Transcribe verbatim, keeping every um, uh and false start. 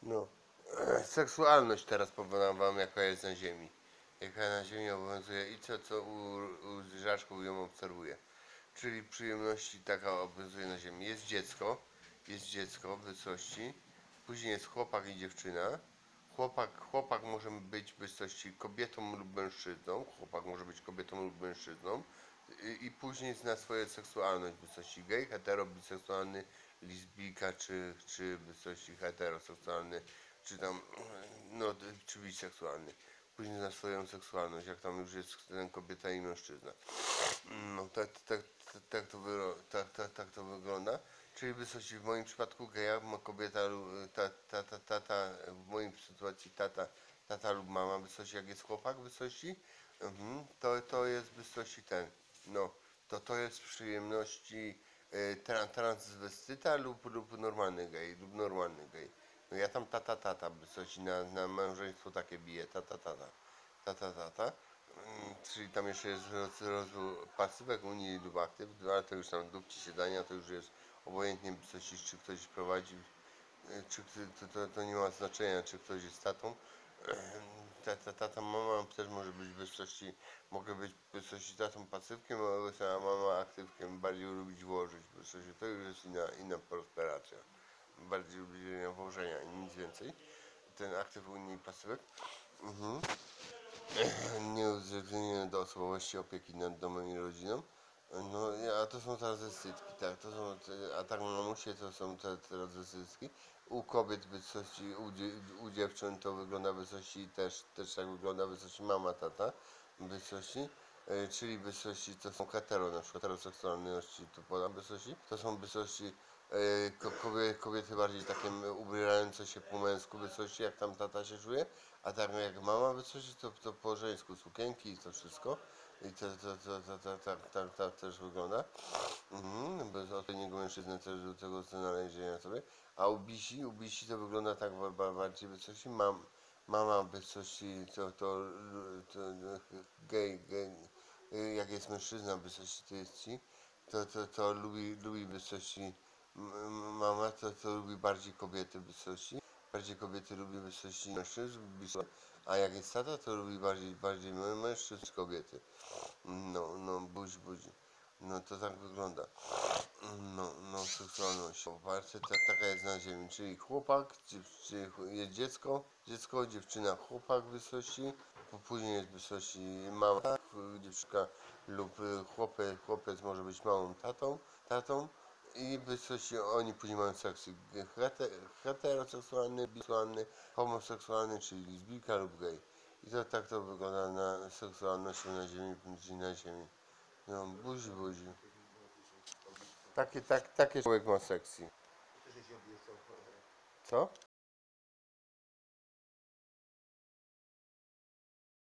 No. Seksualność teraz powiem wam, jaka jest na ziemi. Jaka na ziemi obowiązuje i co, co u, u zwierzaczków ją obserwuje. Czyli przyjemności taka obowiązuje na ziemi. Jest dziecko, jest dziecko w wysokości, później jest chłopak i dziewczyna. Chłopak, chłopak może być w wysokości kobietą lub mężczyzną. Chłopak może być kobietą lub mężczyzną. I, i później zna swoją seksualność w wysokości gej, hetero, biseksualny, lesbijka, czy, czy w wysokości heteroseksualny, czy tam, no, czy biseksualny. Później zna swoją seksualność, jak tam już jest ten kobieta i mężczyzna. No, tak, tak, tak, tak, to, wyro, tak, tak, tak to wygląda. Czyli w wysokości w moim przypadku geja, ma kobieta, ta, ta, ta, tata, w mojej sytuacji tata, tata lub mama w wysokości, jak jest chłopak w wysokości, mhm, to, to jest w wysokości ten, no, to to jest w przyjemności y, tra, transwestyta lub, lub normalny gej, lub normalny gej. No ja tam tata, tata w wysokości na, na małżeństwo takie bije, tata, tata, tata, tata. Mm, czyli tam jeszcze jest roz, rozwój pasywek Unii lub aktyw, ale to już tam dupci siadania, to już jest obojętnie coś, czy ktoś prowadzi, y, czy to, to, to nie ma znaczenia, czy ktoś jest tatą. Tata, tata, mama też może być w wysokości, mogę być w wysokości tatą pasywkiem, a mama aktywkiem, bardziej lubić włożyć w wysokości, to już jest inna, inna prosperacja. Bardziej lubić włożenia i nic więcej. Ten aktyw Unii i pasywek. Mhm. Nieuwzględnienie do osobowości opieki nad domem i rodziną. No, a to są transwestytki, tak, to są, te, a tak na mamusie to są te transwestytki. U kobiet w wysokości, u, u dziewczyn to wygląda w wysokości, też, też tak wygląda w wysokości mama, tata, w wysokości. E, czyli wysokości to są hetero, na przykład heteroseksualności, tu podam wysokości. To są wysokości e, ko, kobiety, kobiety bardziej takie ubierające się po męsku wysokości, jak tam tata się czuje. A tak jak mama wysokości, to, to po żeńsku sukienki i to wszystko. I to, to, to, to, to, tak, tak, tak też wygląda. Mhm, bez odpowiedniego mężczyzny też do tego znalezienia sobie. A u bisi, u bisi to wygląda tak bardziej wysokości. Mam, mama wysokości to, to, to, to gej, gej, jak jest mężczyzna w wysokości to jest ci, to, to, to lubi, lubi wysokości mama, to, to lubi bardziej kobiety w wysokości. Bardziej kobiety lubi wysokości mężczyzn, a jak jest tata, to lubi bardziej, bardziej mężczyzn niż kobiety. No, no, buzi, buzi. No to tak wygląda. No, no, seksualność. Oparcie, tak, taka jest na ziemi, czyli chłopak, dziew, jest dziecko, dziecko, dziewczyna, chłopak w wysokości, później jest w wysokości mama, dziewczynka lub chłopiec, chłopiec może być małą tatą, tatą i w wysokości oni później mają seks heteroseksualny, biseksualny, homoseksualny, czyli lesbijka lub gej. I to tak to wygląda na seksualności na ziemi, na ziemi. No, buzi, buzi. Takie, tak, takie człowiek ma sekcji. Co?